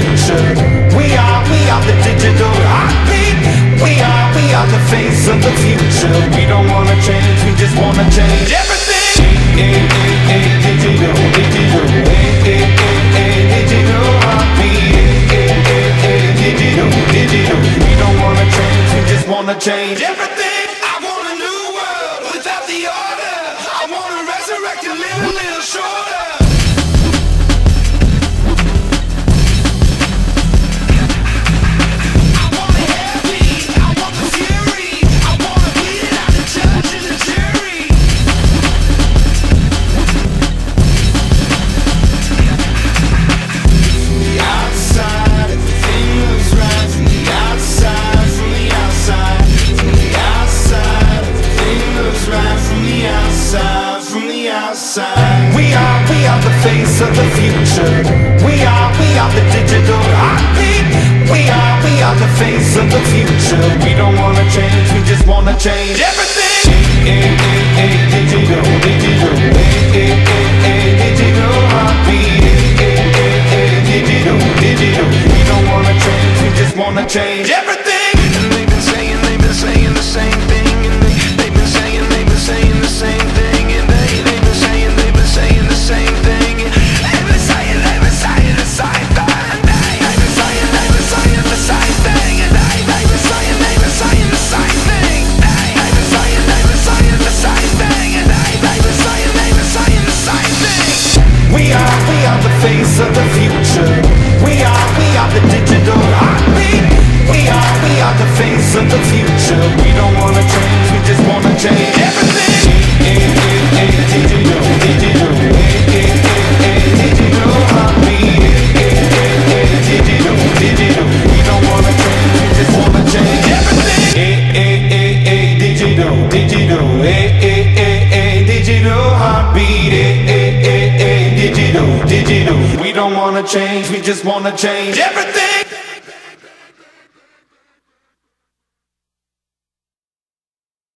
future. We are the digital heartbeat. We are the face of the future. We don't wanna change, we just wanna change everything. Digital, digital, digital heartbeat. Digital, digital. We don't wanna change, we just wanna change everything. I want a new world without the order. I wanna resurrect and live a little shorter. We are the face of the future. We are the digital heartbeat. We are the face of the future. We don't wanna change, we just wanna change everything. Digital, digital, digital heartbeat. Digital, digital. We don't wanna change, we just wanna change everything. And they've been saying the same thing. And they've been saying the same thing. And they've been saying the same thing. They've been saying the same thing. They've been saying the same thing. And they've been saying the same thing. They've been saying the same thing. And they've been saying the same thing. We are the face of the future. We are the digital heartbeat. We are the face of the future. We don't wanna change, we just wanna change everything. Digital, digital, digital heartbeat. Digital, digital. We don't wanna change, we just wanna change everything. Digital, digital, digital heartbeat. Digital, digital. We don't wanna change, we just wanna change everything.